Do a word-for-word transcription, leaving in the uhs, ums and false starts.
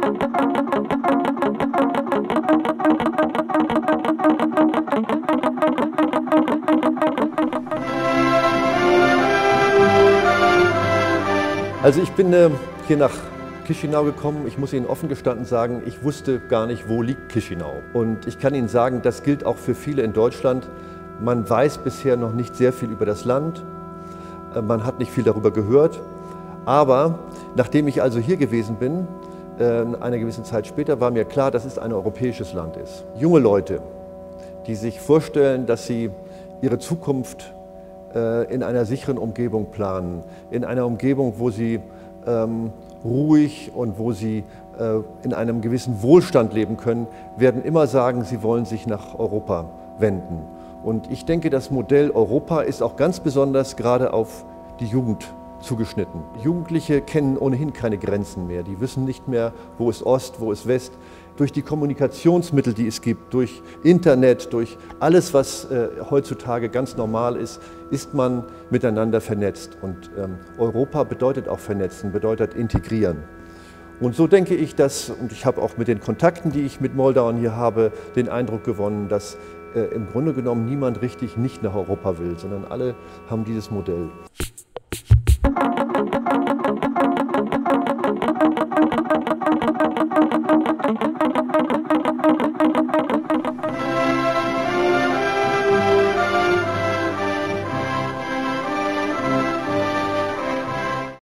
Also ich bin äh, hier nach Chișinău gekommen. Ich muss Ihnen offen gestanden sagen, ich wusste gar nicht, wo liegt Chișinău. Und ich kann Ihnen sagen, das gilt auch für viele in Deutschland. Man weiß bisher noch nicht sehr viel über das Land. Äh, man hat nicht viel darüber gehört. Aber nachdem ich also hier gewesen bin, äh, eine gewisse Zeit später, war mir klar, dass es ein europäisches Land ist. Junge Leute, die sich vorstellen, dass sie ihre Zukunft in einer sicheren Umgebung planen, in einer Umgebung, wo sie ähm, ruhig und wo sie äh, in einem gewissen Wohlstand leben können, werden immer sagen, sie wollen sich nach Europa wenden. Und ich denke, das Modell Europa ist auch ganz besonders gerade auf die Jugend zugeschnitten. Jugendliche kennen ohnehin keine Grenzen mehr. Die wissen nicht mehr, wo ist Ost, wo ist West. Durch die Kommunikationsmittel, die es gibt, durch Internet, durch alles, was äh, heutzutage ganz normal ist, ist man miteinander vernetzt. Und ähm, Europa bedeutet auch vernetzen, bedeutet integrieren. Und so denke ich, dass, und ich habe auch mit den Kontakten, die ich mit Moldauern hier habe, den Eindruck gewonnen, dass äh, im Grunde genommen niemand richtig nicht nach Europa will, sondern alle haben dieses Modell. Thank you.